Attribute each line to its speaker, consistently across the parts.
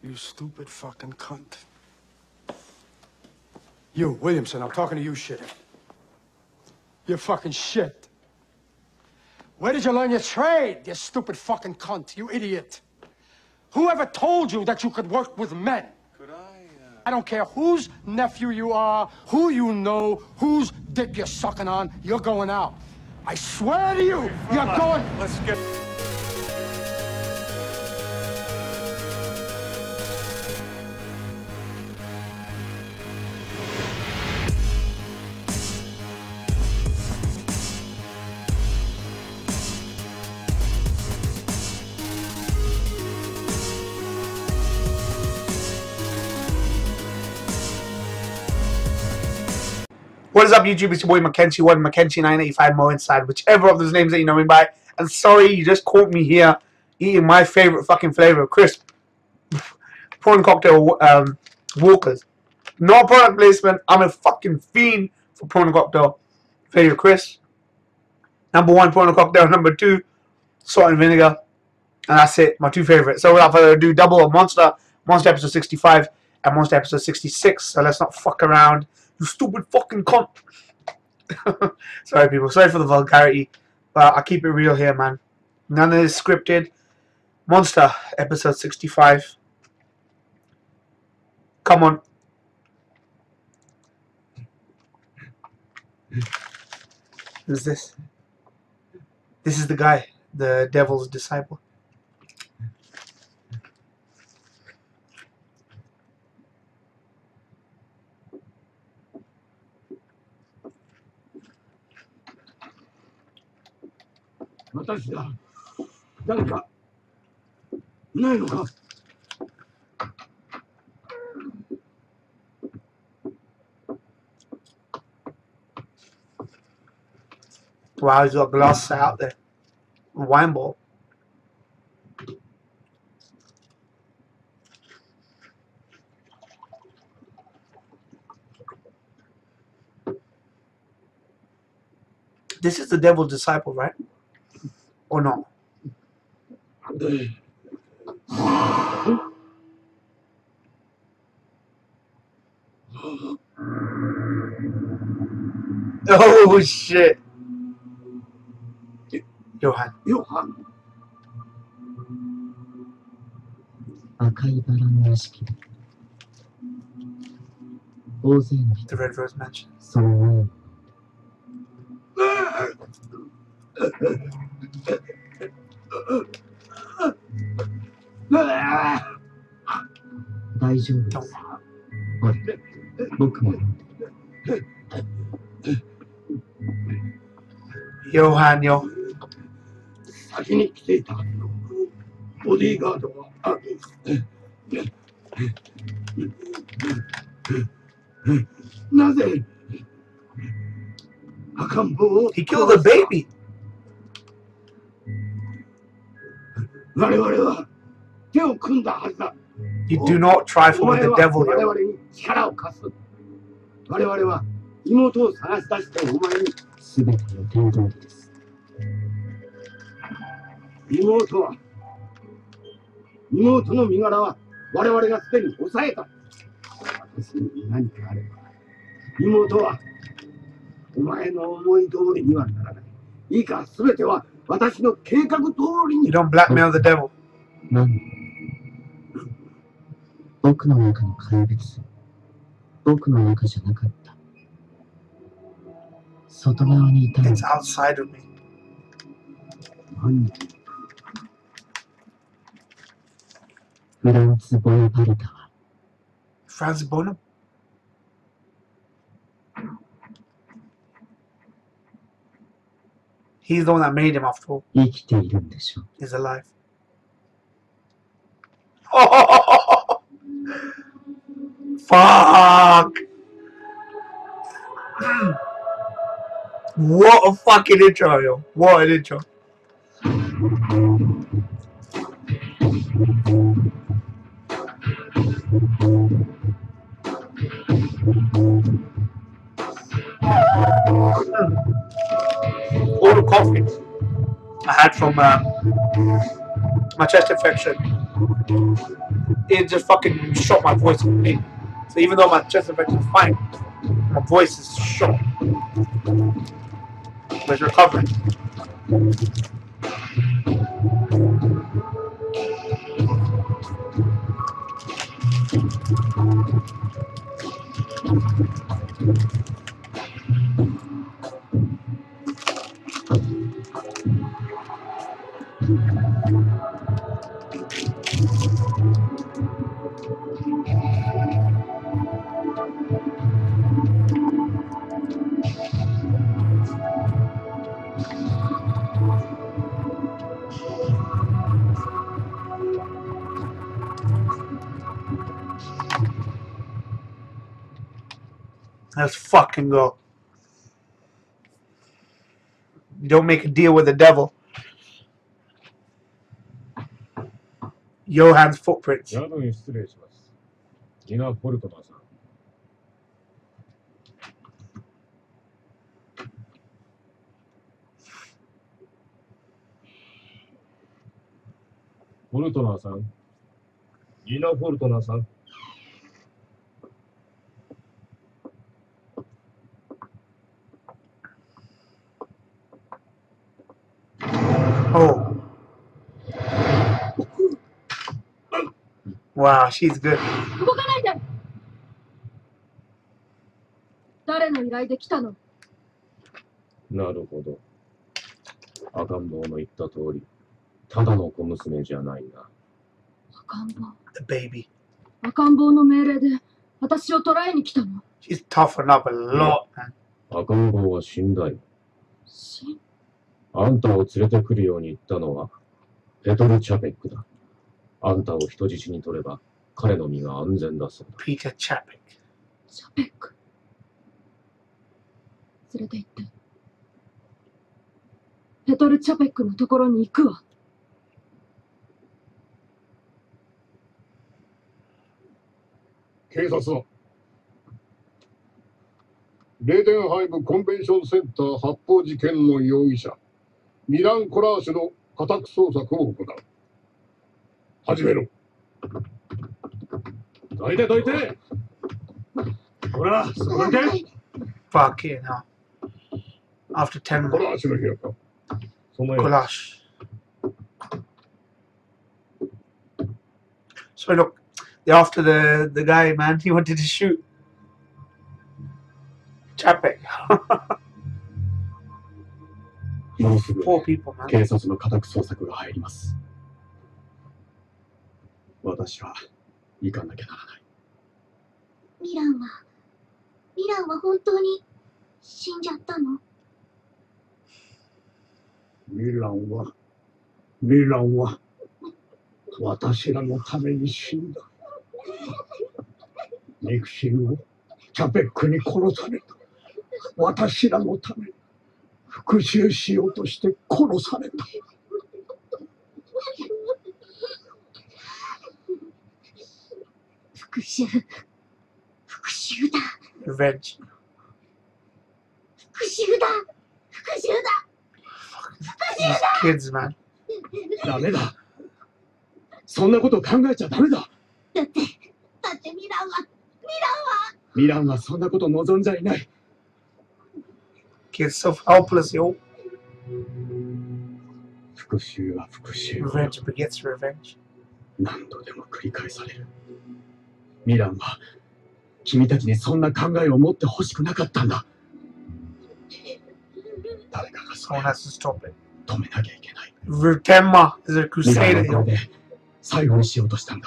Speaker 1: You stupid fucking cunt. You, Williamson, I'm talking to you, shit. You're fucking shit. Where did you learn your trade, you stupid fucking cunt, you idiot? Whoever told you that you could work with men?
Speaker 2: Could
Speaker 1: I don't care whose nephew you are, who you know, whose dick you're sucking on, you're going out. I swear to you, you're going...
Speaker 2: Let's get...
Speaker 3: What is up, YouTube? It's your boy Mackenzie1, Mackenzie985 Mo inside, whichever of those names that you know me by. And sorry, you just caught me here eating my favorite fucking flavor, crisp prawn cocktail Walkers. No product placement. I'm a fucking fiend for prawn cocktail flavor crisp. Number 1, prawn cocktail. Number 2, salt and vinegar. And that's it. My 2 favorites. So without further ado, double or Monster episode 65 and Monster episode 66. So let's not fuck around. You stupid fucking cunt. Sorry, people. Sorry for the vulgarity. But I keep it real here, man. None of this scripted. Monster, episode 65. Come on. Who's this? This is the guy. The devil's disciple. Wow, he's got glass out there. Wine ball. This is the devil's disciple, right? Or no? Oh shit! Johan.
Speaker 4: 赤いバラの屋敷で大勢の人
Speaker 3: The Red Rose Mansion.
Speaker 4: そう思う大丈夫ですおい僕も呼んで
Speaker 3: Johan, yo.
Speaker 5: 先に来ていたはずのボディーガードはなぜ赤ん坊を
Speaker 3: He killed the baby.
Speaker 5: 我々は手を組んだはずだ
Speaker 3: You do not trifle
Speaker 5: お
Speaker 3: with
Speaker 5: 前
Speaker 3: the
Speaker 5: は
Speaker 3: devil,
Speaker 5: 我
Speaker 3: yo.
Speaker 5: 々に力を貸す我々は妹を探し出してお前に
Speaker 4: 全て予定通りです
Speaker 5: 妹の身柄は我々がすでに抑えた私に何かあれば妹はお前の思い通りにはならないいいか全ては私の計画通りに
Speaker 3: You don't blackmail the devil.
Speaker 4: 何僕の中の怪物僕の中じゃなかった外側にいたの
Speaker 3: It's outside of me.
Speaker 5: 何
Speaker 4: フランツ・ボナパルタは
Speaker 3: Franz Bonham? He's the one that made him after all.
Speaker 4: 生きているんでしょう
Speaker 3: He's alive. Oh, fuck! What a fucking intro, yo. What an intro. All the coffee I had from my chest infection it just fucking shot my voice completely. So even though my chest infection is fine, my voice is shot. But it's recovering. Let's fucking go. You don't make a deal with the devil. Johan's footprints.
Speaker 2: 夜分失礼します。ギナ・フォルトナーさん。フォルトナーさん。ギナ・フォルトナーさん。
Speaker 3: Oh. Wow, she's good.
Speaker 6: 動かないで。誰の依頼で来たの？
Speaker 2: なるほど。赤ん坊の言った通り、ただの小娘じゃないな。
Speaker 6: 赤ん坊。
Speaker 3: The baby.
Speaker 6: 赤ん坊の命令で私を捕らえに来たの。
Speaker 3: She's toughened up a lot, man.
Speaker 2: 赤ん坊は死んだよ。
Speaker 6: 死ん
Speaker 2: あんたを連れてくるように言ったのは、ペトル・チャペックだ。あんたを人質に取れば、彼の身が安全だそうだ。
Speaker 3: Peter Chapek.
Speaker 6: チャペック。連れて行って。ペトル・チャペックのところに行くわ。
Speaker 7: 警察はレーデンハイムコンベンションセンター発砲事件の容疑者ミラン・コラーシュの家宅捜索を行う。始めろ。どいてどいて。ほら、それで。
Speaker 3: Fuck it, now. After 10
Speaker 7: コラーシュの部屋か。
Speaker 2: そのよう
Speaker 3: Goulash. So look, they're after the guy, man. He wanted to shoot Chapek.
Speaker 5: もうすぐ
Speaker 3: Poor people, man.
Speaker 5: 警察の家宅捜索が入ります。私は行かなきゃならない。
Speaker 6: ミランは本当に死んじゃったの？
Speaker 7: ミランは私らのために死んだ。肉親をチャペックに殺された。私らのために復讐しようとして殺された。
Speaker 6: 復讐だ。
Speaker 3: Revenge.
Speaker 6: 復讐だ。
Speaker 3: These kids, man.
Speaker 5: ダメだ。そんなこと考えちゃダメだ。
Speaker 6: だってミランは
Speaker 5: ミランはそんなこと望んじゃいない。
Speaker 3: Kids so helpless, yo.
Speaker 5: 復讐は復讐。
Speaker 3: Revenge begets revenge.
Speaker 5: 何度でも繰り返される。ミランは君たちにそんな考えを持ってほしくなかったんだ。誰かがそれ
Speaker 3: Someone
Speaker 5: を
Speaker 3: has to stop it.
Speaker 5: 止めなきゃいけない。
Speaker 3: Tenma is a
Speaker 5: ミラン
Speaker 3: crusader,
Speaker 5: はこ
Speaker 3: yo.
Speaker 5: れで最後にしようとしたんだ。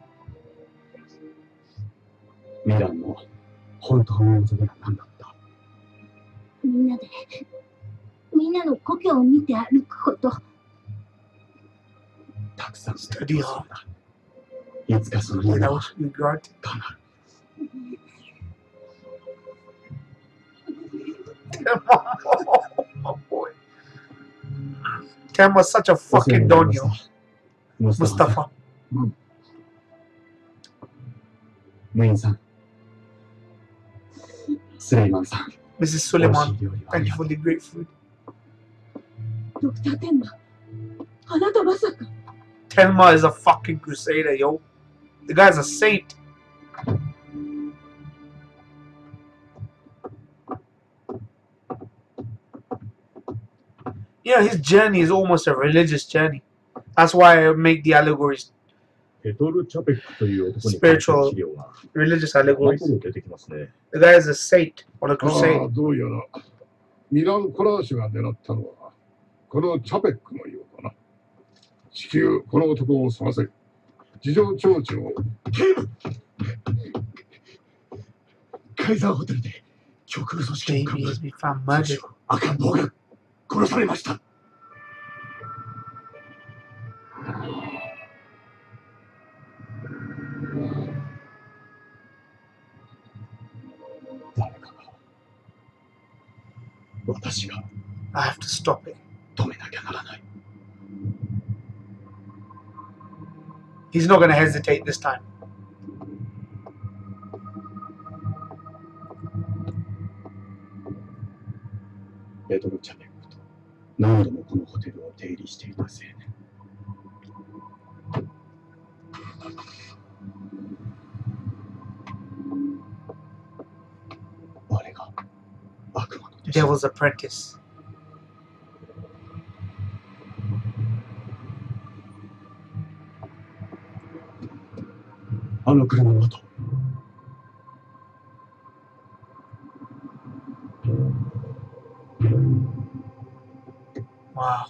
Speaker 5: ミランの本当の望みは何だった？
Speaker 6: みんなの故郷を見て歩くこと。
Speaker 5: たくさん
Speaker 3: スタディハ
Speaker 5: いつかその夢
Speaker 3: That
Speaker 5: は
Speaker 3: was you got.
Speaker 5: 叶う。
Speaker 3: Oh boy. Tenma's such a fucking don, yo.
Speaker 5: ムスタファ。
Speaker 3: Mustafa.
Speaker 5: ムインさん。スレイマンさん。
Speaker 3: Mrs.
Speaker 5: 美味し
Speaker 3: Suleiman,
Speaker 5: い料理をあ
Speaker 3: thank
Speaker 5: り
Speaker 3: you
Speaker 5: がと
Speaker 3: for
Speaker 5: う。
Speaker 3: the great food.
Speaker 6: ドクターテンマ、あなたまさか。
Speaker 3: Tenma is a fucking crusader, yo. The guy's a saint. You know, his journey is almost a religious journey. That's why I make the allegories
Speaker 2: ペトル・チャペックという男に関する資料が
Speaker 3: religious
Speaker 2: 過去
Speaker 3: allegories.
Speaker 2: も出てきますね。
Speaker 3: The guy is a saint on a
Speaker 7: あ
Speaker 3: crusade.
Speaker 7: あ、どうやらミラン・コラーシュが狙ったのはこのチャペックのようだな。至急この男を探せ。事情聴取を。
Speaker 5: 警部、カイザーホテルで極右組織の
Speaker 3: JB
Speaker 5: 幹
Speaker 3: has
Speaker 5: 部
Speaker 3: been found murdered.
Speaker 5: 赤ん坊が殺されました。誰かが、私が
Speaker 3: I have to stop it.
Speaker 5: 止めなきゃならない。
Speaker 3: He's not going to hesitate this time.
Speaker 5: ペトル・チャペックと何度もこのホテルを出入りしていた青年。我が悪魔の弟子。
Speaker 3: Devil's apprentice.
Speaker 5: あの車の後。
Speaker 3: Wow.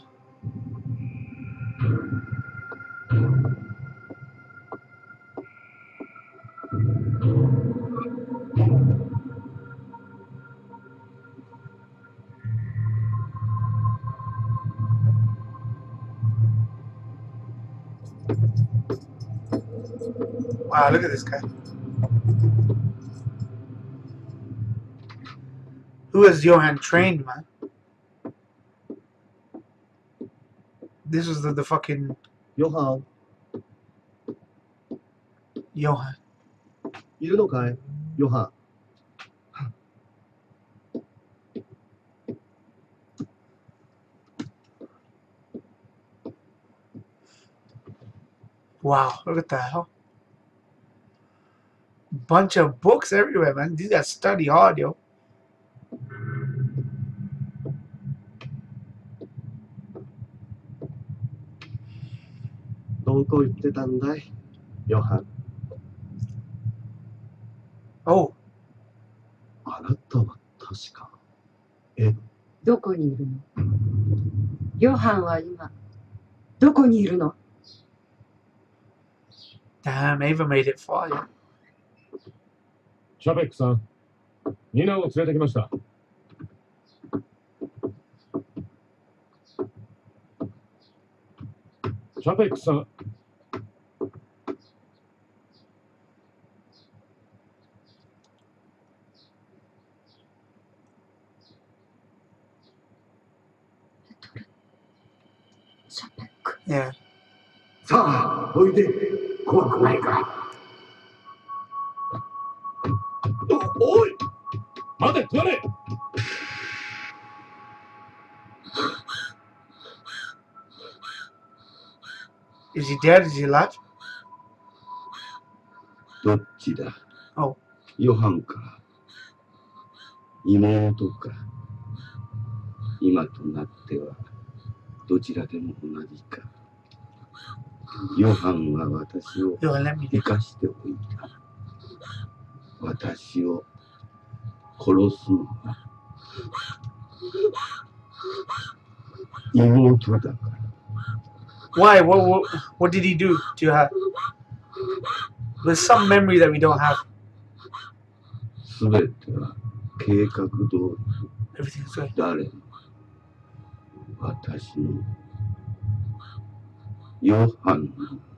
Speaker 3: Wow, look at this guy. Who has Johan trained, man? This was the fucking
Speaker 5: ヨハン、
Speaker 3: Johan.
Speaker 5: いるのかいヨハン。
Speaker 3: Wow, look at that, huh? Bunch of books everywhere, man. These guys study hard, yo.
Speaker 5: どこ行ってたんだいヨハン。
Speaker 3: Oh,
Speaker 5: あなたは確か。
Speaker 8: どこにいるの？ヨハンは今どこにいるの？
Speaker 3: damn, Ava made it far, yo.
Speaker 2: チャペックさん、ニナを連れてきました。チャペックさん。
Speaker 6: シャペック。
Speaker 3: Yeah.
Speaker 5: さあ、おいで。怖くないか。おい
Speaker 2: 待て、止まれ。
Speaker 3: Is he dead? Is he alive?
Speaker 5: どっちだ
Speaker 3: Oh.
Speaker 5: ヨハンか妹か。今となってはどちらでも同じか。ヨハンは私を
Speaker 3: Yo, let me.
Speaker 5: 生かしておいた。私を殺すのは妹だから。
Speaker 3: Why? What did he do to her? There's some memory that we don't have.
Speaker 5: すべては計画通り。
Speaker 3: Everything's good.
Speaker 5: 誰も私のヨハンの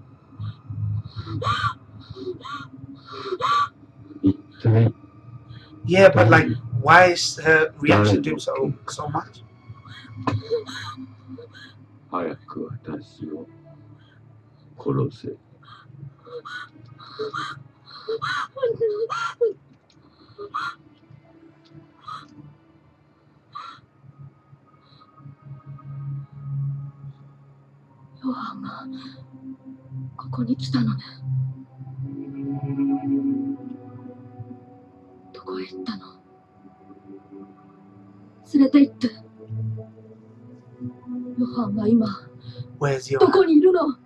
Speaker 5: 一体
Speaker 3: Yeah, but like, why is her reaction to him so much?
Speaker 5: 早く私を殺せ。
Speaker 6: ヨハンがここに来たのね。 こへ行ったの？連れて行って。ヨハンは今
Speaker 3: Where's your
Speaker 6: どこにいるの？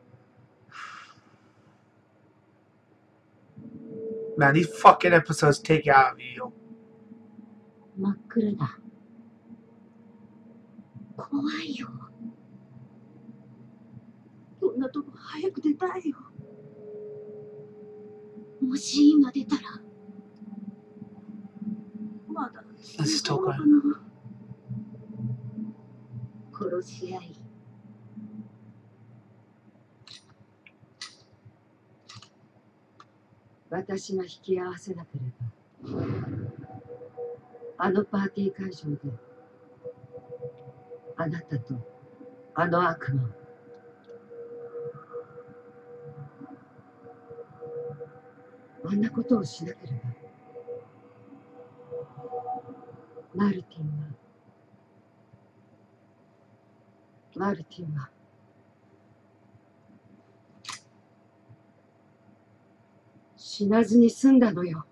Speaker 3: Man, these fucking episodes take it out of you, yo.
Speaker 6: 真っ暗だ。怖いよ。こんなとこ早く出たいよ。もし今出たら、まだ
Speaker 3: Let's talk about it.
Speaker 6: 殺し合い。
Speaker 8: 私が引き合わせなければ、あのパーティー会場で、あなたとあの悪魔を、あんなことをしなければ、マルティンは死なずに済んだのよ。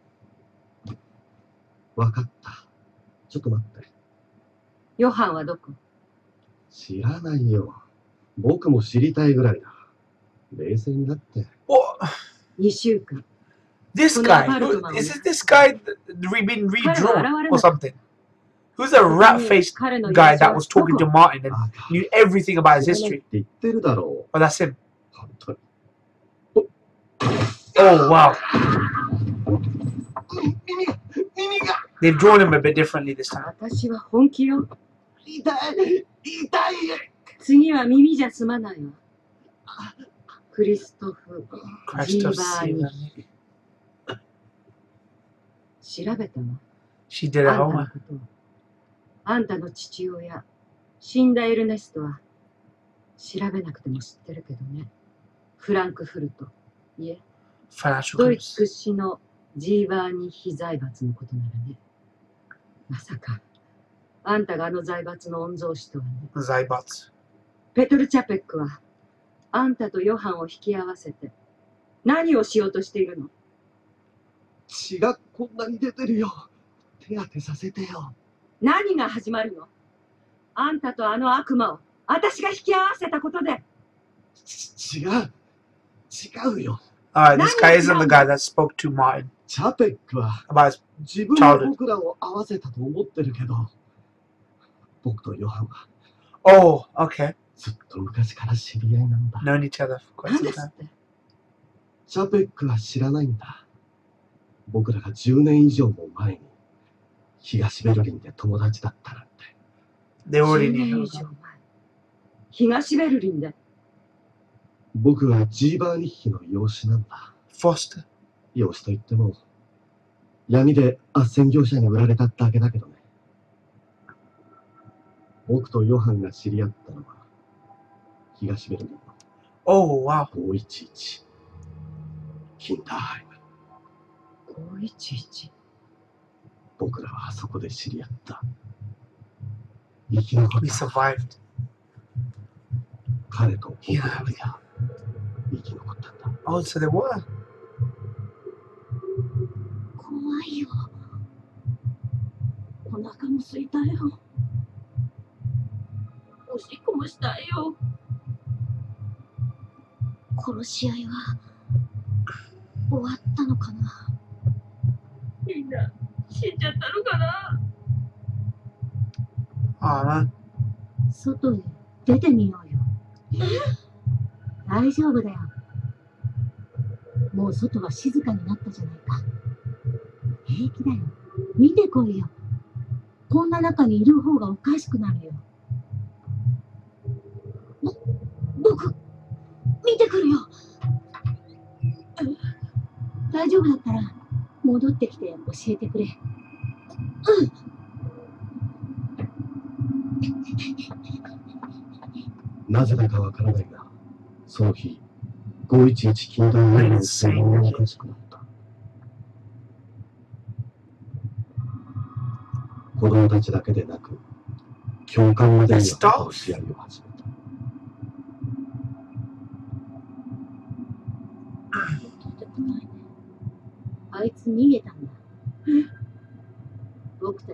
Speaker 5: わかった。ちょっと待って。
Speaker 8: ヨハンはどこ？
Speaker 5: 知らないよ。僕も知りたいぐらいだ。冷静になって。
Speaker 3: What?
Speaker 8: 2週間。
Speaker 3: This guy? Is it this guy been redrawn or something? Who's a rat-faced guy that was talking to Martin and knew everything about his history?
Speaker 5: 言ってるだろ
Speaker 3: Oh, that's him.
Speaker 5: う。本当に。
Speaker 3: Oh, wow.
Speaker 5: 耳が
Speaker 3: They've drawn him a bit differently this time.
Speaker 8: 私は本気よ。
Speaker 5: 痛い。
Speaker 8: 次は耳じゃ済まないわ。クリストフ・ジー
Speaker 3: Christoph
Speaker 8: バーに
Speaker 3: Siever.
Speaker 8: 調べたわ。
Speaker 3: She did
Speaker 8: あ
Speaker 3: it
Speaker 8: んたの
Speaker 3: all.
Speaker 8: ことを。あんたの父親、死んだエルネストは調べなくても知ってるけどね。フランクフルト。いえ、
Speaker 3: Financial
Speaker 8: ドイツ
Speaker 3: groups.
Speaker 8: 屈指のジーバーニ非財閥のことならね。まさか、あんたがあの財閥の御曹司とはね。
Speaker 3: Zybots.
Speaker 8: ペトル・チャペックは、あんたとヨハンを引き合わせて、何をしようとしているの？
Speaker 5: 血がこんなに出てるよ。手当てさせてよ。
Speaker 8: 何が始まるの？あんたとあの悪魔を、私が引き合わせたことで。
Speaker 5: 違うよ。
Speaker 3: Alright, this guy isn't the guy that spoke to Martin
Speaker 5: チャペックは
Speaker 3: about his
Speaker 5: 自分が僕らを合わせたと思ってるけど、僕とヨハンは
Speaker 3: Oh, okay.
Speaker 5: ずっと昔から知り合いなんだ。
Speaker 3: Known each other for quite
Speaker 8: 何
Speaker 3: some
Speaker 8: です
Speaker 3: time.
Speaker 8: って？
Speaker 5: チャペックは知らないんだ。僕らが10年以上も前に東ベルリンで友達だったなんて。
Speaker 3: They already
Speaker 8: 10年
Speaker 3: knew.
Speaker 8: 以上前。東ベルリンで。
Speaker 5: 僕はジーバーニッヒの養子なんだ。
Speaker 3: Foster.
Speaker 5: 養子といっても闇で斡旋業者に売られただけだけどね。僕とヨハンが知り合ったのは東ベルリンの
Speaker 3: Oh, wow.
Speaker 5: 511キンターハイム。
Speaker 8: 511。
Speaker 5: 僕らはあそこで知り合った。生き残っ
Speaker 3: We
Speaker 5: た。
Speaker 3: survived.
Speaker 5: 彼と僕だけが生き残ったんだ。
Speaker 3: Oh, so they were.
Speaker 6: 怖いよ。お腹も空いたよ。おしっこもしたいよ。殺し合いは終わったのかな。みんな死んじゃったのかな。
Speaker 3: Oh, man.
Speaker 6: 外へ出てみようよ。大丈夫だよ。もう外は静かになったじゃないか。平気だよ。見てこいよ。こんな中にいる方がおかしくなるよ。僕、見てくるよ。大丈夫だったら戻ってきて教えてくれ。
Speaker 5: なぜだかわからないが、その日、511近代ハイムの全員がおかしくなった。子供たちだけでなく、教官までには試合を始めた。
Speaker 6: あいつ逃げたんだ。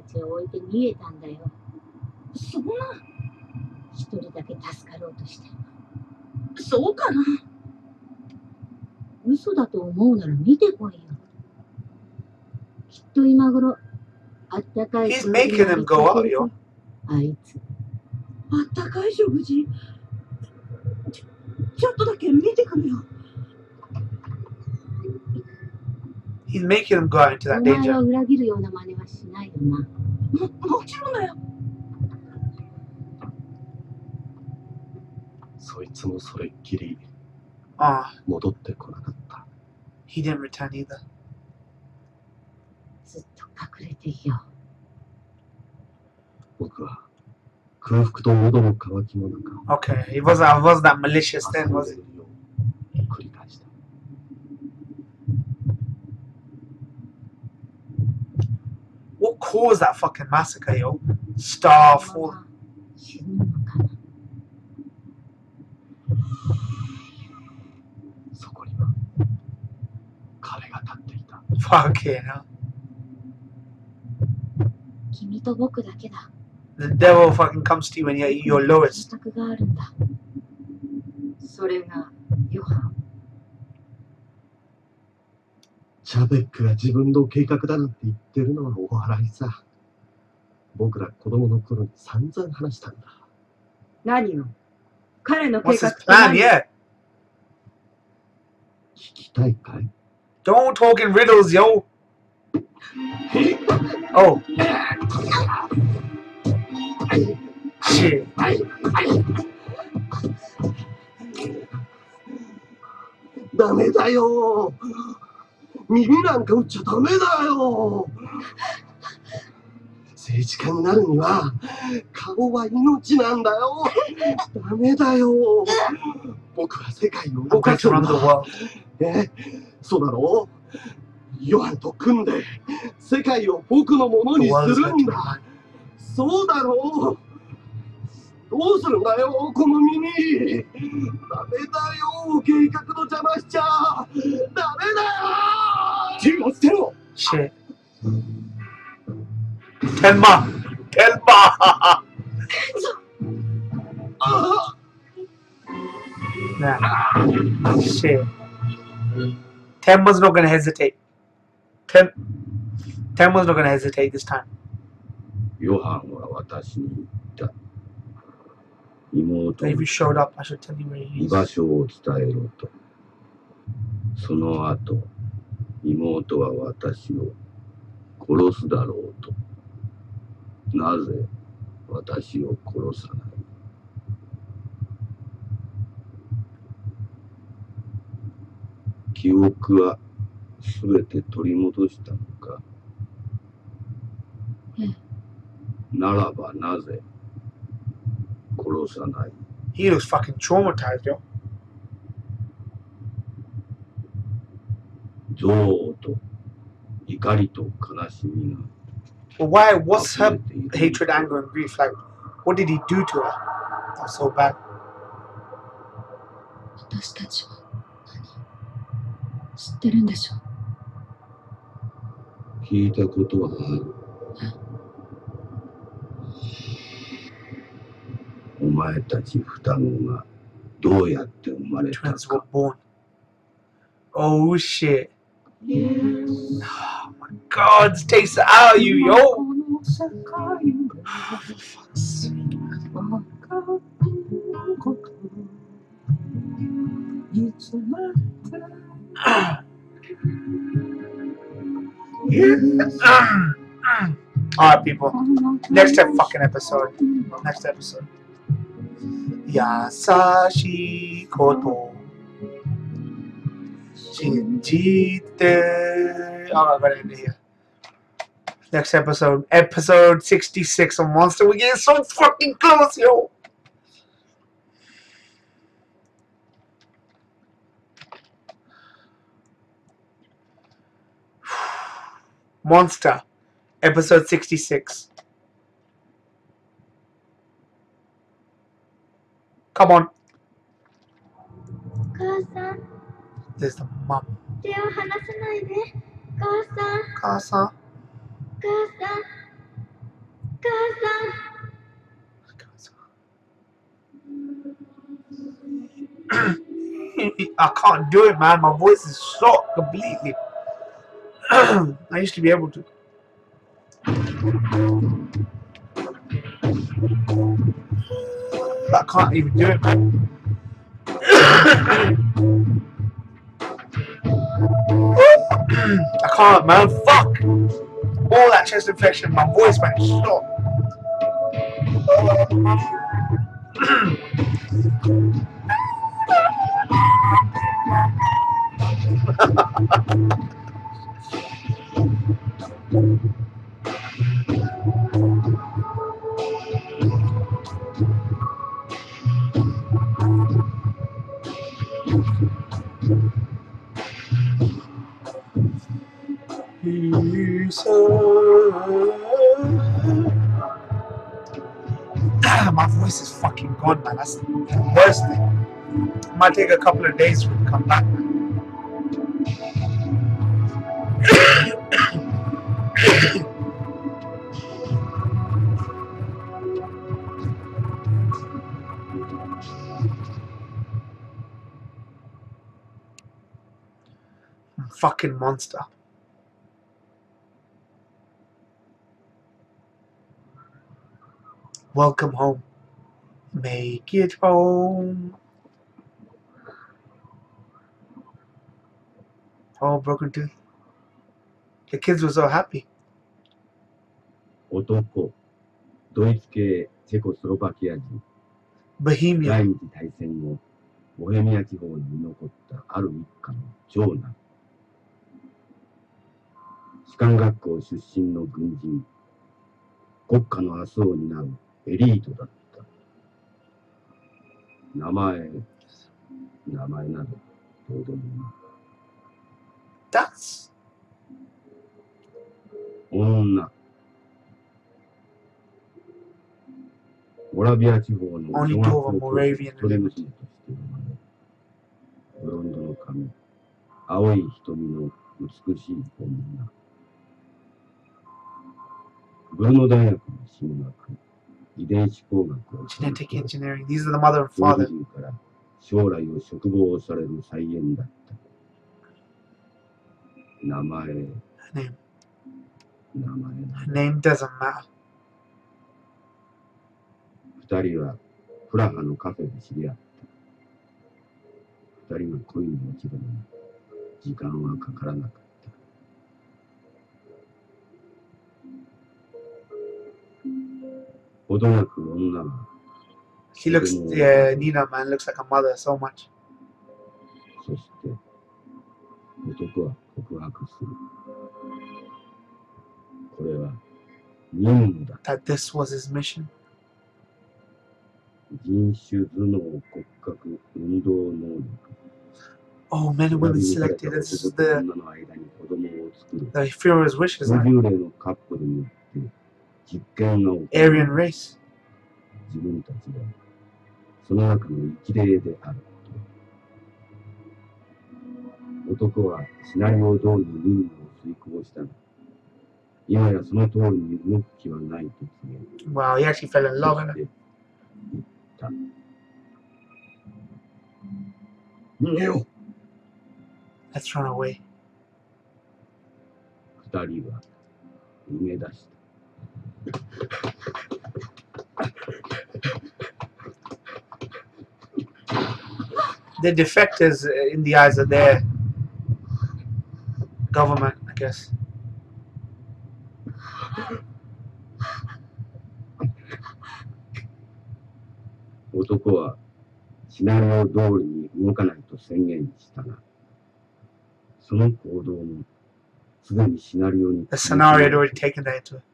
Speaker 6: ちを置いて逃げたんだよ。
Speaker 9: そんな、
Speaker 6: 一人だけ助かろうとして。
Speaker 9: そうかな。
Speaker 6: 嘘だと思うなら見てこいよ。きっと今頃、あったかい
Speaker 3: He's making them go out, yo.
Speaker 6: あいつ。
Speaker 9: あったかい食事。ちょっとだけ見てくるよ。
Speaker 3: He's making them go out into
Speaker 6: お
Speaker 3: that
Speaker 6: 前は
Speaker 3: danger.
Speaker 6: 裏切るような真似はしないよな。
Speaker 9: もちろんだよ。
Speaker 2: そいつもそれっきり
Speaker 3: Ah,
Speaker 2: 戻ってこなかった。
Speaker 3: he didn't return either.
Speaker 6: ずっと隠れていよ
Speaker 2: 僕は空腹と喉の渇きの中、
Speaker 3: Okay, it wasn't that malicious
Speaker 2: 遊
Speaker 3: then,
Speaker 2: ん
Speaker 3: was
Speaker 2: で
Speaker 3: it?
Speaker 2: いるよう繰り返した。
Speaker 3: What caused that fucking massacre, yo?
Speaker 6: う。
Speaker 3: Starfall.
Speaker 6: 死ぬのかな。
Speaker 2: そこには彼が立っていた。
Speaker 3: Fucking hell.
Speaker 6: 君と僕だけだ。
Speaker 3: The devil fucking comes to you when you're at your lowest.
Speaker 6: 選択があるんだ。
Speaker 8: それがヨハン。
Speaker 2: チャベックが自分の計画だなんて言ってるのはお笑いさ。僕ら子供の頃に散々話したんだ。
Speaker 8: 何を？彼の計
Speaker 3: What's
Speaker 8: 画
Speaker 3: his
Speaker 8: って
Speaker 3: plan?
Speaker 8: 何？
Speaker 3: Yeah.
Speaker 2: 聞きたいかい？
Speaker 3: Don't talk in riddles, yo. Oh. Shit.
Speaker 5: ダメだよ。耳なんか打っちゃダメだよ。政治家になるには顔は命なんだよ。ダメだよ。僕は世界を
Speaker 3: I'm
Speaker 5: 動
Speaker 3: going
Speaker 5: か
Speaker 3: to
Speaker 5: すん
Speaker 3: run the
Speaker 5: だ。
Speaker 3: world.
Speaker 5: そうだろう。ヨハンと組んで世界を僕のもの
Speaker 3: The
Speaker 5: にす
Speaker 3: world is
Speaker 5: る
Speaker 3: going
Speaker 5: ん
Speaker 3: to be
Speaker 5: だ。
Speaker 3: mine.
Speaker 5: そうだろう。どうするんだよ、この耳。ダメだよ、計画の邪魔しちゃ。ダメだよ。手を捨てろ。
Speaker 3: Shit. Tenma! Tenma! Nah. Shit. Tenma's not gonna hesitate. Tenma's not gonna hesitate this time.
Speaker 2: ヨハンは私に言った。妹
Speaker 3: If
Speaker 2: に
Speaker 3: you showed up, I should tell you where he
Speaker 2: 居
Speaker 3: is.
Speaker 2: 場所を伝えろと。その後、妹は私を殺すだろうと。なぜ私を殺さない？記憶はすべて取り戻したのか？ならばなぜ殺さない？
Speaker 3: He looks fucking traumatized, yo.
Speaker 2: 憎悪と怒りと悲しみが
Speaker 3: But why? What's
Speaker 2: 溢れ
Speaker 3: her
Speaker 2: ている。
Speaker 3: hatred, anger, and grief? Like, what did he do to her? That's so bad.
Speaker 9: 私たちは何知ってるんでしょ？
Speaker 2: 聞いたことはある。お前たち双子がどうやって生まれた
Speaker 3: Twins were
Speaker 2: か。
Speaker 3: born. Oh shit. Oh my god, this takes it out of you, yo. For fuck's sake, man. Alright, people. Next fucking episode. Next episode. Yasashi koto. Shinjite. Oh, I gotta end it here. Next episode. Episode 66 of Monster. We're getting so fucking close, yo. Monster. Episode 66. Come on.
Speaker 6: お母さん、
Speaker 3: There's the mom.
Speaker 6: 手を離さないで。お母さん、お
Speaker 3: Kasa.
Speaker 6: 母さん。
Speaker 3: I can't do it, man. My voice is shot completely. I used to be able to. But I can't even do it, man. I can't, man. Fuck! All that chest infection, my voice, man, is shot. My voice is fucking gone, man. That's the worst thing. It might take a couple of days for it to come back, man. Fucking monster. Welcome home. Make it home. Oh, broken tooth. The kids were so happy.
Speaker 2: 男、ドイツ系チェコスロバキア人、
Speaker 3: Bohemia.
Speaker 2: 第二次大戦後、ボヘミア地方に居残ったある一家の長男。士官学校出身の軍人、国家の明日を担うエリートだった。名前などどうでもいい。
Speaker 3: That's
Speaker 2: 女。モラビア地方の
Speaker 3: only
Speaker 2: 小学
Speaker 3: two
Speaker 2: 校
Speaker 3: of them,
Speaker 2: 教
Speaker 3: Moravian
Speaker 2: それ
Speaker 3: and
Speaker 2: 娘として生まれ、ブロンドの髪、青い瞳の美しい女。ブルノ大学の進学、遺伝子工学を
Speaker 3: genetic engineering. These are the mother and
Speaker 2: 教
Speaker 3: father.
Speaker 2: 授陣から将来を嘱望される才媛だった。名前
Speaker 3: Her name.
Speaker 2: 名前
Speaker 3: Her name doesn't matter.
Speaker 2: 二人はプラハのカフェで知り合った。二人が恋に落ちるのに時間はかからなかった。ほどなく女は
Speaker 3: He looks, yeah, Nina, man, looks like a mother so much.
Speaker 2: そして男は告白する。これは任務だ。
Speaker 3: That this was his mission.
Speaker 2: 人種頭脳骨格運動能力。
Speaker 3: Oh, men and women selected. This is the
Speaker 2: 女の間に子供を作る。
Speaker 3: Führer's wishes.
Speaker 2: 50例のカップルによって実験が起こる。
Speaker 3: Aryan race.
Speaker 2: 自分たちがその中の一例であること。男はシナリオ通りに任務を遂行したが、今やその通りに動く気はないと告げ、
Speaker 3: Wow, he actually fell in love with her.
Speaker 2: 言った。
Speaker 5: 逃げよう。
Speaker 3: Let's run away.
Speaker 2: 二人は逃げ出した。
Speaker 3: They're defectors in the eyes of their government, I guess.
Speaker 2: 男はシナリオ通りに動かないと宣言したが、その行動もすでにシナリオに
Speaker 3: The scenario had already taken that into it.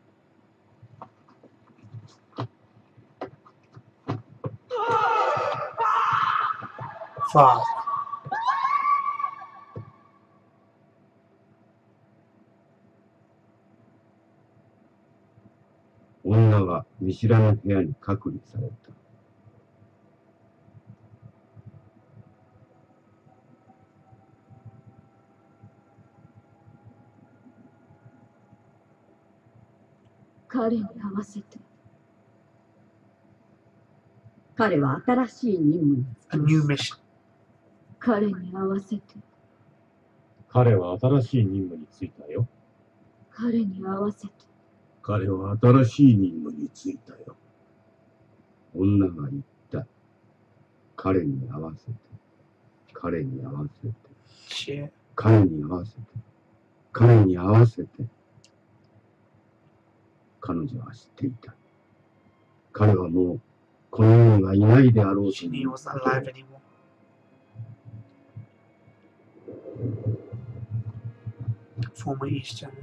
Speaker 3: Fuck.
Speaker 2: 女は見知らぬ部屋に隔離された。
Speaker 8: 彼に合わせて。彼は新しい任務に
Speaker 3: A new mission.
Speaker 6: 彼に合わせて。
Speaker 10: 彼は新しい任務に就いたよ。
Speaker 6: 彼に合わせて。
Speaker 2: 彼は新しい任務に就いたよ。女が言った。彼に合わせて。彼に合わせて。
Speaker 3: Shit.
Speaker 2: 彼に合わせて。彼に合わせて。彼女は知っていた。彼はもうこの世にはいないであろうと
Speaker 3: She
Speaker 2: い
Speaker 3: knew he
Speaker 2: う
Speaker 3: wasn't alive anymore. Former East Germany.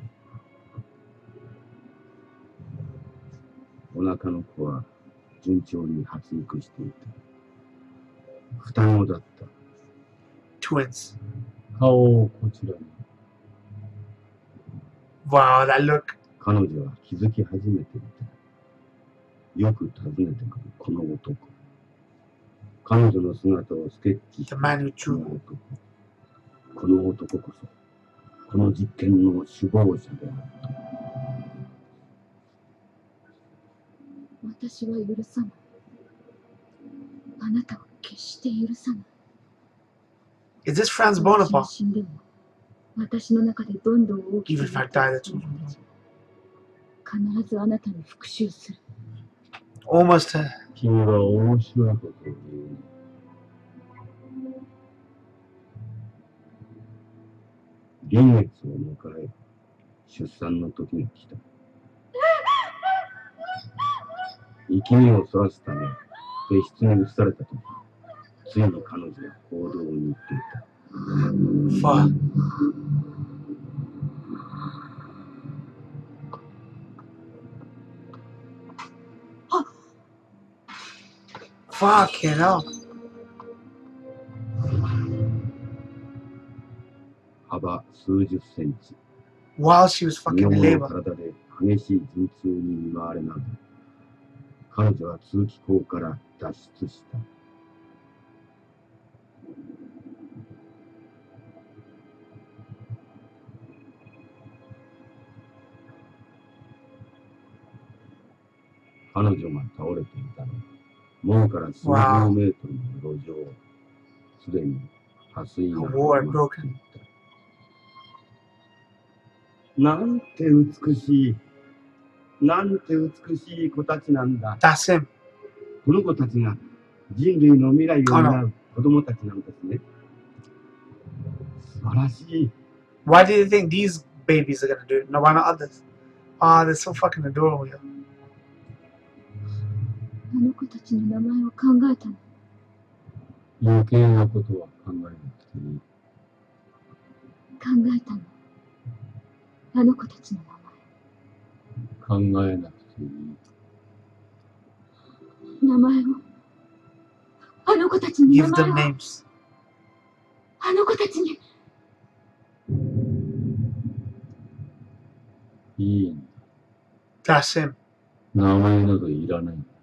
Speaker 2: お腹の子は順調に発育していた。双子だった。
Speaker 3: Twins.
Speaker 10: 顔をこちらに。
Speaker 3: Wow, that look.
Speaker 2: 彼女は気づき始めていた。よく訪ねてくるこの男。彼女の姿をスケッチし
Speaker 3: The
Speaker 2: た
Speaker 3: man who
Speaker 2: この
Speaker 3: drew.
Speaker 2: 男。この男こそ、この実験の首謀者であった。
Speaker 6: 私は許さない。あなたを決して許さない。
Speaker 3: Is this Franz
Speaker 6: 私が
Speaker 3: Bonaparte?
Speaker 6: 死んでも、私の中でどんどん大き
Speaker 3: Even
Speaker 6: く
Speaker 3: if
Speaker 6: な
Speaker 3: I
Speaker 6: って
Speaker 3: die,
Speaker 6: い
Speaker 3: that's
Speaker 6: く
Speaker 3: all.
Speaker 6: 必ずあなたに復讐する。
Speaker 3: Almost.
Speaker 10: 君は面白いことを言う。
Speaker 2: 臨月を迎え、出産の時が来た。生き身をそらすため、別室に移された時、ついに彼女は行動に出た。
Speaker 3: Fuck. Fucking hell.
Speaker 2: 幅数十センチ。
Speaker 3: While she was
Speaker 2: 日
Speaker 3: fucking
Speaker 2: 本
Speaker 3: in
Speaker 2: の
Speaker 3: labor.
Speaker 2: 体で激しい陣痛に見舞われながら、彼女は通気口から脱出した。彼女が倒れていたのは、門から数十メートルの路上、すでに破水が始まっていた。なんて美しい、なんて美しい子たちなんだ。
Speaker 3: That's him.
Speaker 2: この子たちが人類の未来を担う子供たちなんですね。素晴らしい。
Speaker 3: Why do you think these babies are gonna do it? No, why not others? Ah, they're so fucking adorable. Yo.
Speaker 6: あの子たちの名前を考えたの。
Speaker 10: 余計なことは考えなくていい。
Speaker 6: 考えたの。あの子たちの名前。
Speaker 10: 考えなくていい。
Speaker 6: 名前を。あの子たちに名
Speaker 3: Give
Speaker 6: 前
Speaker 3: them
Speaker 6: を。
Speaker 3: names.
Speaker 6: あの子たちに。
Speaker 10: いいん
Speaker 3: That's him.
Speaker 10: だ。名前などいらないんだ。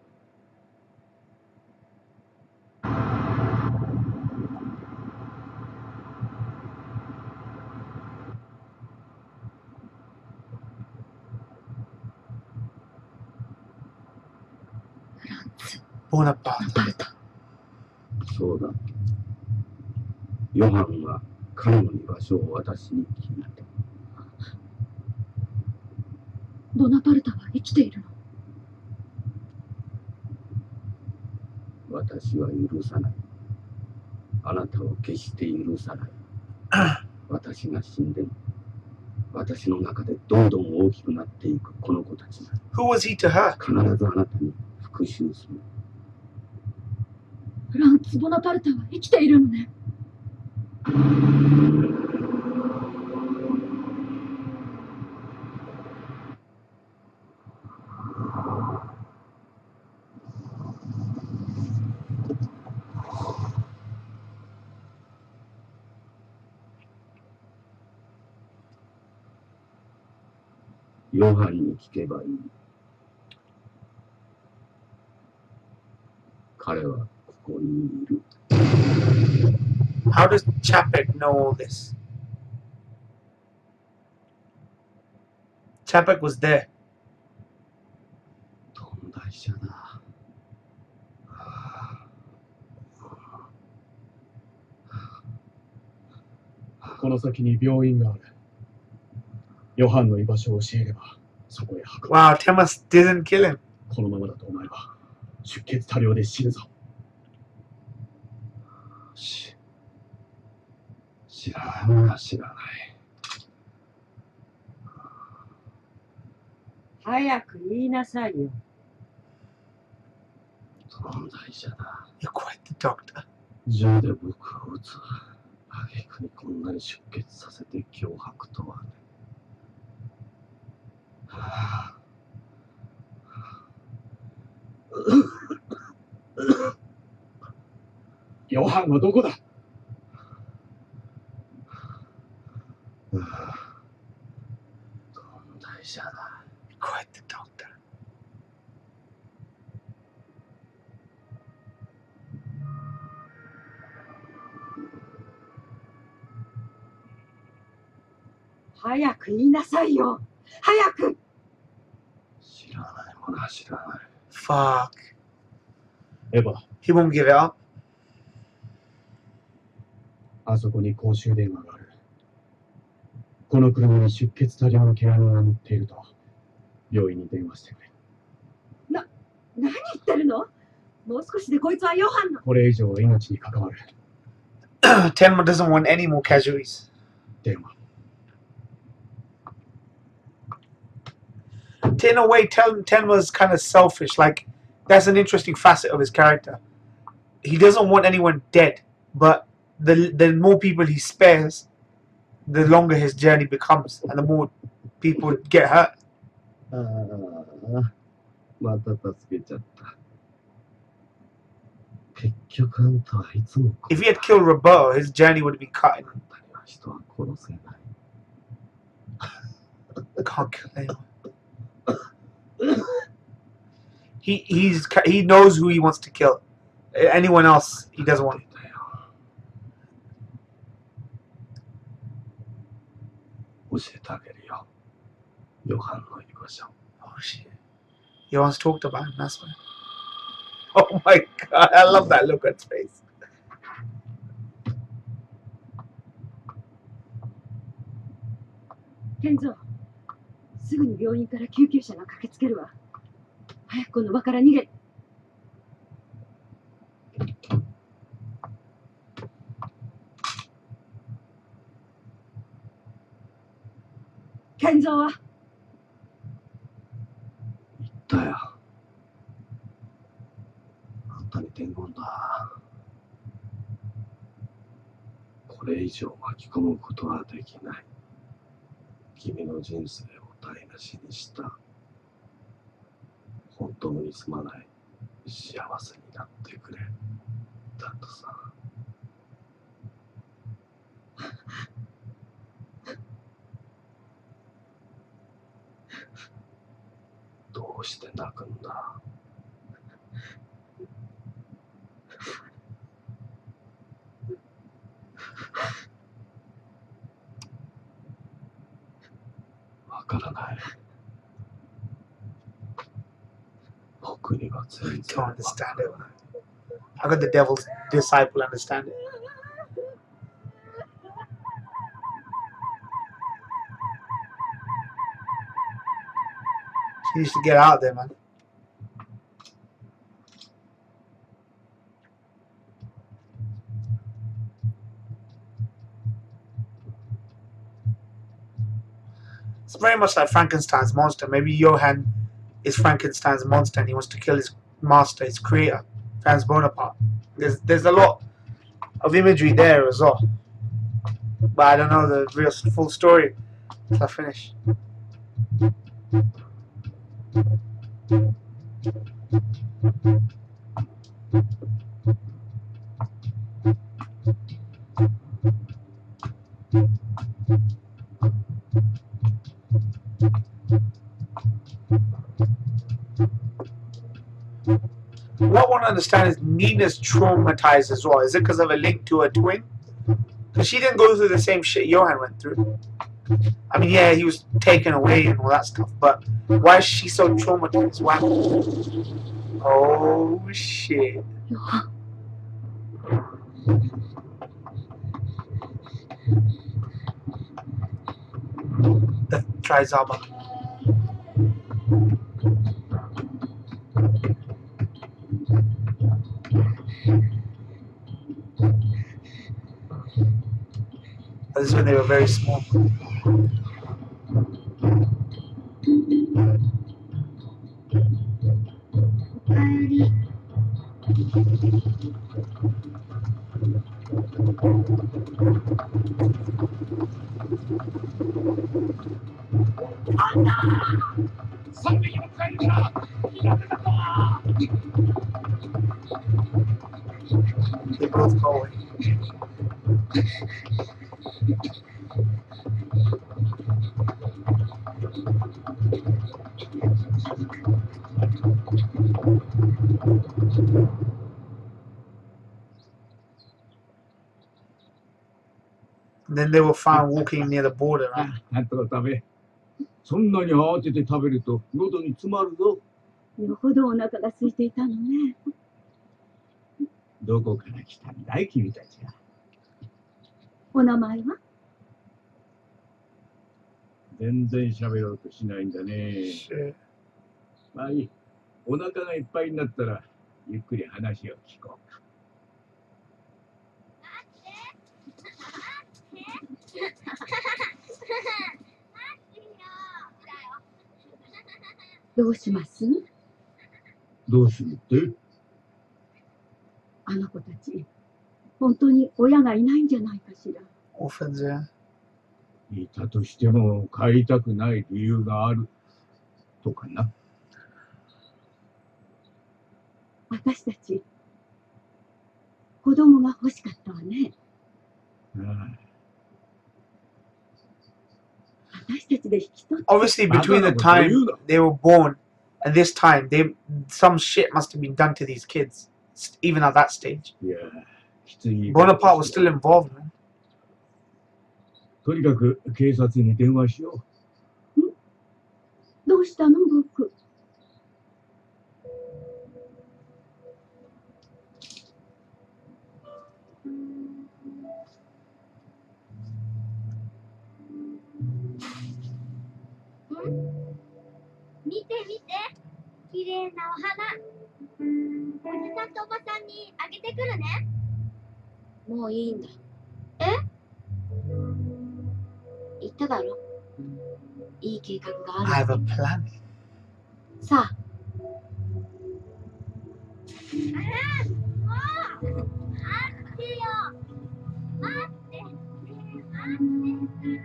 Speaker 3: Bonaparte.
Speaker 2: そうだ。ヨハンは彼の居場所を私に聞いた。
Speaker 6: ボナパルタは生きているの。
Speaker 2: 私は許さない。あなたを決して許さない。私が死んでも、私の中でどんどん大きくなっていくこの子たちが
Speaker 3: Who was he to her?
Speaker 2: 必ずあなたに復讐する。
Speaker 6: フランツ・ボナパルタは生きているのね。
Speaker 2: ヨハンに聞けばいい。彼はここにいる。
Speaker 3: How does Chapek know all this? Chapek was there.
Speaker 2: とんだ医者だ。
Speaker 11: この先に病院がある。ヨハンの居場所を教えれば、そこへ運ぶ。
Speaker 3: Wow, Temas didn't kill him.
Speaker 11: このままだとお前は出血多量で死ぬぞ。
Speaker 5: 知らないか知らない。
Speaker 8: 早く言いなさいよ。
Speaker 5: 問題じゃだ。
Speaker 3: You're quite the doctor.
Speaker 5: 銃で僕を撃つ。挙句にこんなに出血させて脅迫とはね。
Speaker 11: ヨハンはどこだ？
Speaker 5: 問題じゃだ。
Speaker 3: You're quite the doctor.
Speaker 8: 早く言いなさいよ。早く。
Speaker 5: 知らないものは知らない。
Speaker 3: Fuck.
Speaker 11: エヴァ、
Speaker 3: He won't give it up.
Speaker 11: あそこに公衆電話がある。この車に出血多量の怪我人が乗っていると、病院に電話してくれ。
Speaker 8: 何言ってるの？もう少しでこいつはヨハンの。
Speaker 11: これ以上は命に関わる。
Speaker 3: Tenma doesn't want any more casualties.
Speaker 11: 電話。
Speaker 3: In a way, Tenma's kind of selfish. Like, that's an interesting facet of his character. He doesn't want anyone dead, but the more people he spares, the longer his journey becomes, and the more people get hurt.
Speaker 5: ああ、また助けちゃった。結局あんたはいつも
Speaker 3: If he had killed Roberto, his journey would be cut.
Speaker 5: あんたには人は殺せない。
Speaker 3: Can't kill anyone. He knows who he wants to kill. Anyone else, he doesn't want.
Speaker 5: 教えてあげるよ。ヨハンの居場所。
Speaker 3: Oh shit! He once talked about him. That's why. Oh my god! I love that look on his face.
Speaker 8: 健三、すぐに病院から救急車が駆けつけるわ。早くこの場から逃げ。健三は？
Speaker 5: 言ったよ。あんたに伝言だ。これ以上巻き込むことはできない。君の人生を台無しにした。本当にすまない。幸せになってくれ。だとさ。どうして泣くんだ。わからない。僕には全然
Speaker 3: Don't understand it. How could the devil's disciple understand it? She needs to get out there, man. It's very much like Frankenstein's monster. Maybe Johann is Frankenstein's monster and he wants to kill his master, his creator, Franz Bonaparte. There's a lot of imagery there as well. But I don't know the real full story until I finish. What I want to understand is Nina's traumatized as well. Is it because of a link to her twin? Because she didn't go through the same shit Johann went through. I mean, yeah, he was taken away and all that stuff, but why is she so traumatized? Why? Oh, shit. try Zaba. This is when they were very small. They both go away. And then they were found walking near the border. Right?
Speaker 5: なんとか食べ。そんなに慌てて食べると喉に詰まるぞ。
Speaker 6: よほどお腹が空いていたのね。
Speaker 5: どこから来たんだい君たちは。
Speaker 6: お名前は？
Speaker 5: 全然喋ろうとしないんだね。まあいい。お腹がいっぱいになったらゆっくり話を聞こうか。
Speaker 6: どうします？
Speaker 5: どうするって？
Speaker 6: あの子たち、本当に親がいないんじゃないかしら。
Speaker 3: Orphans, yeah.
Speaker 5: いたとしても帰りたくない理由があるとかな。
Speaker 6: 私たち、子供が欲しかったわね。私たちで引き取って。
Speaker 3: Obviously, between the time they were born and this time, some shit must have been done to these kids, even at that stage. Bonaparte was still involved, man.
Speaker 5: とにかく警察に電話しよ
Speaker 6: う。どうしたの僕？
Speaker 9: 見て見て、綺麗なお花。おじさんとおばさんにあげてくるね。もういいんだ。え？言っただろ。いい計画がある。
Speaker 3: I have a plan.
Speaker 9: さあ。もう待ってよ。待って。待って。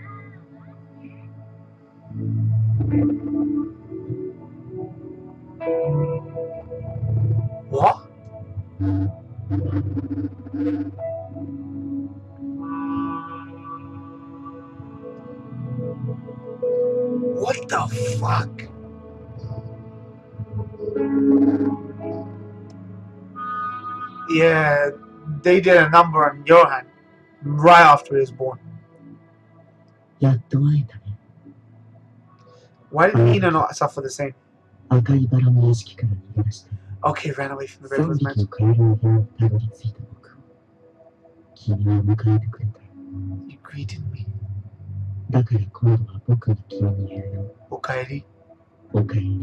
Speaker 3: What? What the fuck? Yeah, they did a number on Johan right after he was born.
Speaker 4: やっと会えたね。
Speaker 3: Why did Nina not suffer the same?
Speaker 4: 赤いバラの屋敷から逃げ出して。
Speaker 3: Okay, ran away from the river.
Speaker 4: 3匹のカエルの部屋にたどり着いた僕を。君は迎えてくれた。
Speaker 3: You greeted me.
Speaker 4: だから今度は僕が君に言うよ。
Speaker 3: おかえり。
Speaker 4: おかえり。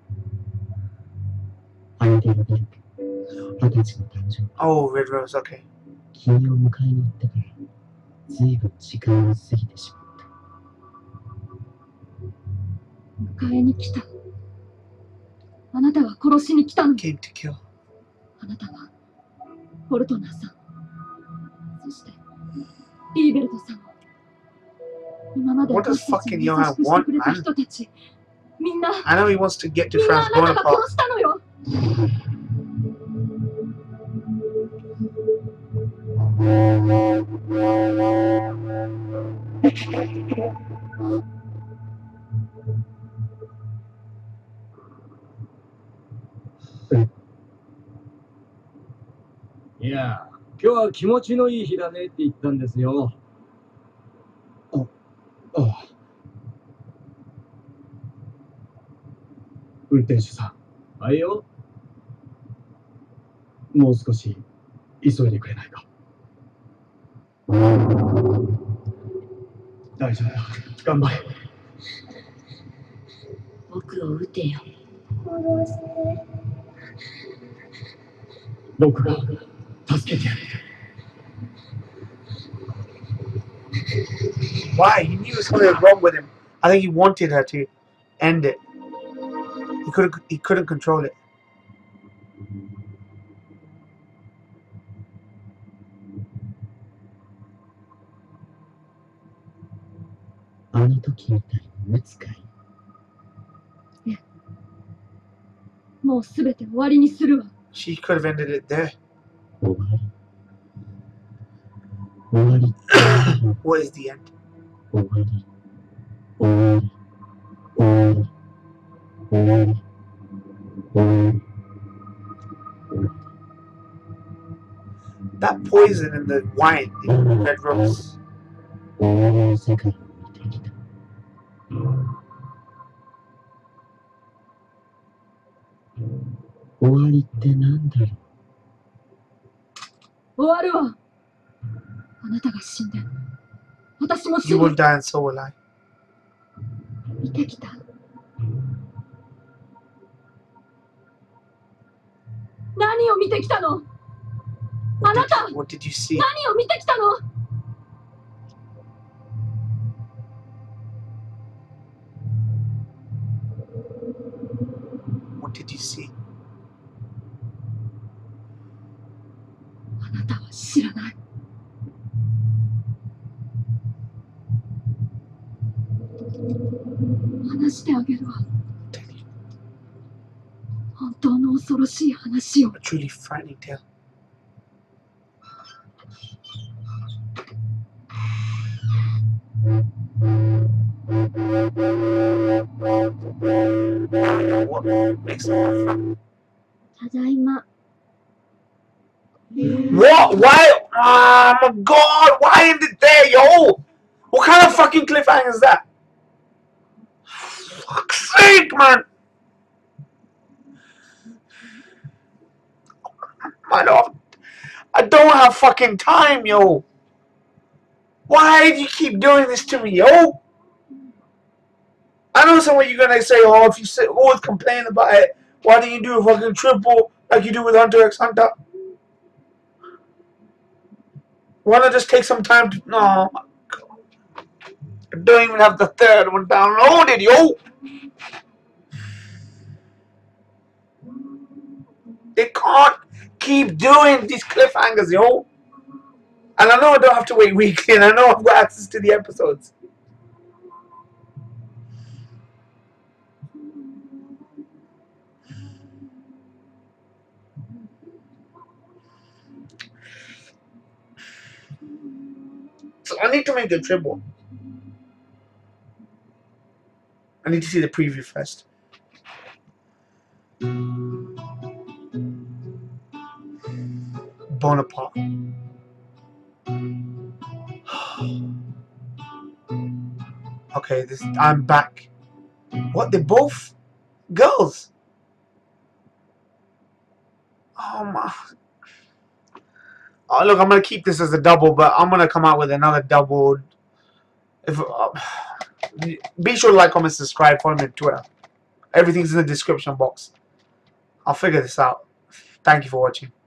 Speaker 4: アイデルベルク、20歳の誕生日。
Speaker 3: Oh, Red Rose, okay.
Speaker 4: 君を迎えに行ってから、ずいぶん時間が過ぎてしまった。
Speaker 6: 迎えに来た。あなたは殺しに来たの。
Speaker 3: Came to kill.
Speaker 6: あなたはフォルトナーさん、そしてリーベルトさんを。今まで私たちに優しくしてくれた人たち、みんな。
Speaker 3: I know he wants to get to France
Speaker 6: みんなあなたが殺したのよ。
Speaker 5: いや、今日は気持ちのいい日だねって言ったんですよ。
Speaker 11: 運転手さ
Speaker 5: ん。はいよ。
Speaker 11: もう少し急いでくれないか。大丈夫だ。頑張れ。
Speaker 8: 僕を撃てよ。
Speaker 9: 殺して。
Speaker 11: 僕が助けてやる。
Speaker 3: Why? He knew something was wrong with him. I think he wanted her to end it. He couldn't control it.
Speaker 4: あの時みたいに撃つかい。
Speaker 6: ええ。もうすべて終わりにするわ。
Speaker 3: She could have ended it there.
Speaker 4: 終わり。終わり。
Speaker 3: What is the end?
Speaker 4: 終わり。終わり。終わり。終わり。終わり。
Speaker 3: That poison in the wine in Red Rose.
Speaker 4: 終わりの世界を見てきた。終わりってなんだろう。
Speaker 6: 終わるわ。あなたが死んで、私も死
Speaker 3: You
Speaker 6: ぬ。
Speaker 3: will die and so will I.
Speaker 6: 見てきた。何を見てきたの？あなた。
Speaker 3: What did you see?
Speaker 6: 何を見てきたの
Speaker 3: ？What did you see?
Speaker 6: あなたは知らない。話してあげるわ。本当の恐ろしい話を。
Speaker 3: A truly frightening tale. What makes it?
Speaker 9: ただいま。
Speaker 3: What? Why? Oh my god! Why end it there, yo? What kind of fucking cliffhanger is that? Fuck's sake, man! I don't have fucking time, yo. Why do you keep doing this to me, yo? I know some of you gonna say, oh, if you always complain about it, why don't you do a fucking triple like you do with Hunter x Hunter? Why not just take some time to... No, my God. I don't even have the third one downloaded, yo. They can't keep doing these cliffhangers, yo. And I know I don't have to wait weekly, and I know I've got access to the episodes. So I need to make a triple. I need to see the preview first. Bonaparte. Okay, I'm back. What? They're both girls. Oh my. Oh, look, I'm gonna keep this as a double, but I'm gonna come out with another double. If be sure to like, comment, subscribe, follow me on Twitter. Everything's in the description box. I'll figure this out. Thank you for watching.